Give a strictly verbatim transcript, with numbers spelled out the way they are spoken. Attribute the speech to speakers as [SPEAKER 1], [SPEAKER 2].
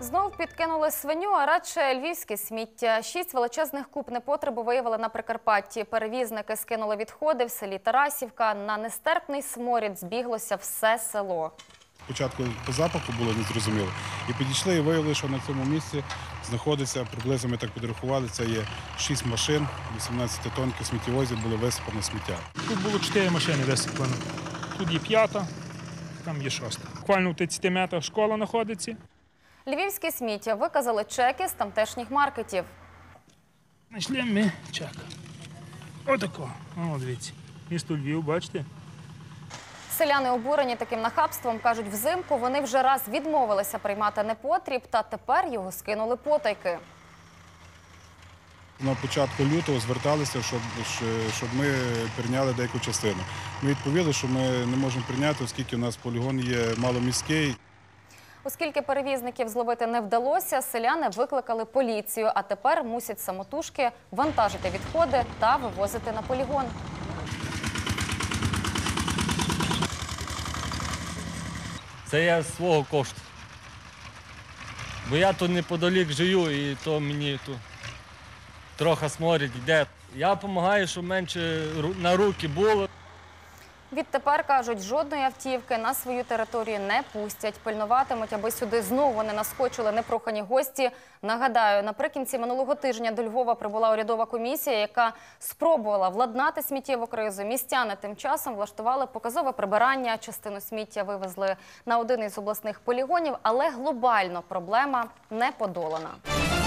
[SPEAKER 1] Знов підкинули свиню, а радше львівське сміття. Шість величезних куб непотребу виявили на Прикарпатті. Перевізники скинули відходи в селі Тарасівка. На нестерпний сморід збіглося все село.
[SPEAKER 2] Спочатку по запаху було незрозуміло. І підійшли і виявили, що на цьому місці знаходиться, приблизно ми так підрахували, це є шість машин, вісімнадцятитонки сміттєвозів було висипано сміття.
[SPEAKER 3] Тут було чотири машини висиплено. Тут є п'ята, там є шоста. Буквально в тридцяти метрах школа знаходиться.
[SPEAKER 1] Львівське сміття виказали чеки з тамтешніх маркетів.
[SPEAKER 3] Знайшли ми чек. Отако. О, дивіться. Місто Львів, бачите?
[SPEAKER 1] Селяни обурені таким нахабством. Кажуть, взимку вони вже раз відмовилися приймати непотріб, та тепер його скинули потайки.
[SPEAKER 2] На початку лютого зверталися, щоб, щоб ми прийняли деяку частину. Ми відповіли, що ми не можемо прийняти, оскільки у нас полігон є маломіський.
[SPEAKER 1] Оскільки перевізників зловити не вдалося, селяни викликали поліцію, а тепер мусять самотужки вантажити відходи та вивозити на полігон.
[SPEAKER 4] Це я з свого кошту. Бо я тут неподалік живу і то мені тут трохи сморід йде. Я допомагаю, щоб менше на руки було.
[SPEAKER 1] Відтепер, кажуть, жодної автівки на свою територію не пустять. Пильнуватимуть, аби сюди знову не наскочили непрохані гості. Нагадаю, наприкінці минулого тижня до Львова прибула урядова комісія, яка спробувала владнати сміттєву кризу. Містяни тим часом влаштували показове прибирання. Частину сміття вивезли на один із обласних полігонів, але глобально проблема не подолана.